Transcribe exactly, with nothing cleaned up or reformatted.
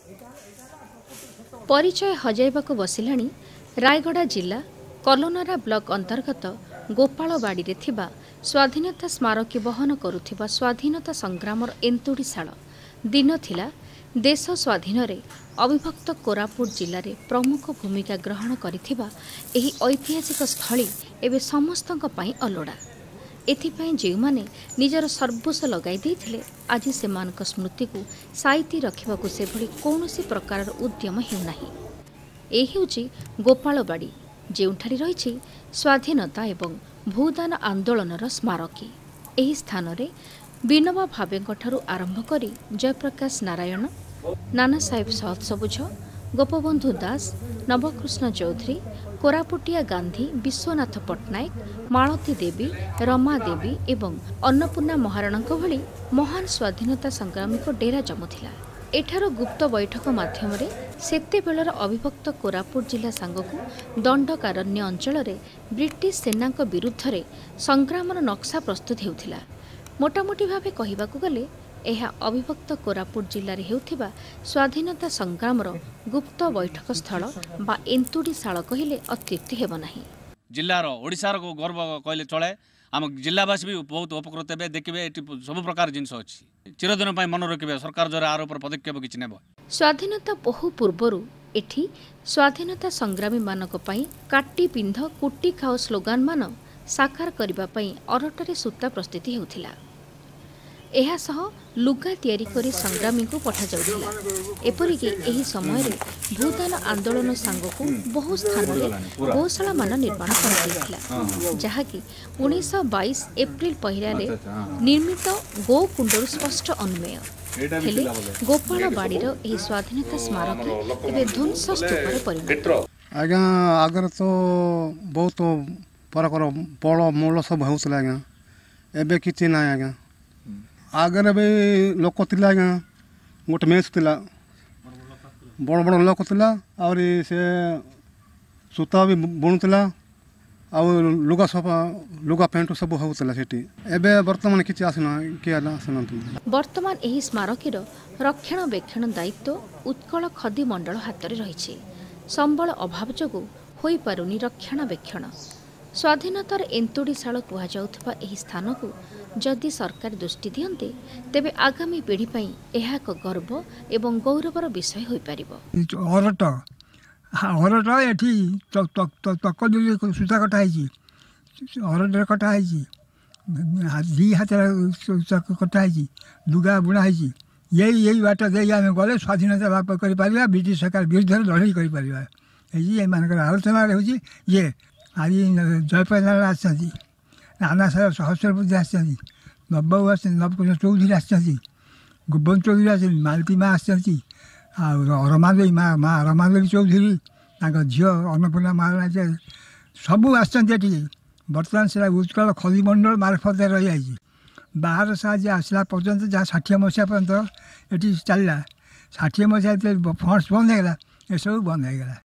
परिचय हजाइबाकु बसिलाणी रायगड़ा जिला कलोनारा ब्लॉक अंतर्गत गोपालबाड़ी रे थिबा स्वाधीनता स्मारकी बहन करुथिबा स्वाधीनता संग्रामर एंतुड़ीशाल दिन थिला देश स्वाधीन रे अविभक्त कोरापुट जिले में प्रमुख भूमिका ग्रहण करिथिबा एही ऐतिहासिक स्थली एवं समस्तक पई अलोड़ा एथिपाई जेउमाने निजर सर्वस्व लगाई देथिले आज सेमानक स्मृति को साइती रखिबाकु से भली कौनसी प्रकार उद्यम हेउनाही। ए हेउची गोपालबाड़ी जेउठारी रहिछि स्वाधीनता एवं भूदान आंदोलनर स्मारकी। एही स्थान रे विनोबा भावेंकठारु आरंभ करी जयप्रकाश नारायण, नाना साहेब सहत सबुज, गोपबंधु दास, नवकृष्ण चौधरी, कोरापुटिया गांधी, विश्वनाथ पट्टनायक, मालती देवी, रमा देवी एवं अन्नपूर्णा महाराणा भली महान स्वाधीनता संग्रामी को डेरा जमुथिला। एठार गुप्त बैठक माध्यम सेते बेलर अविभक्त कोरापुट जिला सांगकु दंडकारण्य अंचल ब्रिटिश सेना विरुद्ध रे संग्रामर नक्शा प्रस्तुत हेउथिला। मोटामोटी भावे कहिबाकु गले एहा अविभक्त कोरापुट जिले में हेउथिबा स्वाधीनता संग्रामर गुप्त बैठक स्थल बा एंतुड़ीशाल कहिले अत्युक्ति हेब नाही। जिल्लार ओडिशार को गर्व कहले चले। आम जिलावासी भी बहुत उपकृत हे। देखिए सब प्रकार जिनस अच्छी चिरदिन मन रखिए सरकार द्वारा आर उपर पदक्षेप किछि नेब। स्वाधीनता बहु पूर्वरु एठी स्वाधीनता संग्रामी मानक पई काटी पिंध कुटी खाओ स्लोगान मान साकार करिबा पई अरटरे सूता प्रस्तुति हेउथिला। एहा सह लुगा तैयारी करी संग्रामी को पठा जाउथिला। एपरिकी एही समय रे भूदान आंदोलन सांगकु बहु स्थान रे गौशाला मान निर्माण करा जहाँकि उन्नीस सौ बाईस एप्रिल पहला रे निर्मित गो कुंडर स्पष्ट अन्वय हेले गोपालबाड़ी रो एही स्वाधीनता स्मारकी एबे ध्वंस स्तूप रे परिणत। आज्ञा आगर तो बहुत परकर पड़ मूल सब होउसला आज्ञा एबे किछि ना आज्ञा। आगे भी लोक थिला आज्ञा गोटे मेस थिला बड़ बड़ लोक थिला और से सूता भी बुणुला आ लुगा सफा लुगा पेंट सब होउतला सेठी। एबे वर्तमान किछि आसना कि आसना वर्तमान एही स्मारकीर रक्षणाबेक्षण दायित्व उत्कल खदी मंडल हाथ में रही। संबल अभाव जोगु होई पारुनी रक्षणाबेक्षण। स्वाधीनतार एंतुड़ीशाल कुहाଯାଉଥିବା ଏହି ସ୍ଥାନକୁ जदि सरकार दृष्टि दियन्ते तेबे आगामी पीढ़ी पई एहा एक गर्व एवं गौरवर विषय होई परिबो। हरट हरट एठी तक सूता कटा है हरट कटा है दी हाथ कटा है लुगा बुणा है यही यही बाट दे आम गले स्वाधीनता लाभ कर ब्रिटिश सरकार विरुद्ध लड़ाई कर आलोचना होची ये आज जयप्रकाश नारायण आसछन्ति, नाना साहेब सहस्रबुद्धि आसछन्ति, नवबाबू आसछन्ति, नवकृष्ण चौधरी आसछन्ति, गोपबंधु चौधरी आसछन्ति, मालती माँ आसछन्ति, रमादेवी माँ माँ रमादेवी चौधरी तांको झियो अन्नपूर्णा महाराणा सबू आसछन्ति एठी। बर्तमान से उत्कल खदी मंडल मार्फत रही जाइए बाहर साहाଯ୍ୟ आसला पर्यंत जहाँ षाठिए मसीहा पर्यंत ये चलला षाठिए मसीहा फंड्स बंद होगा ये सब बंद होगा।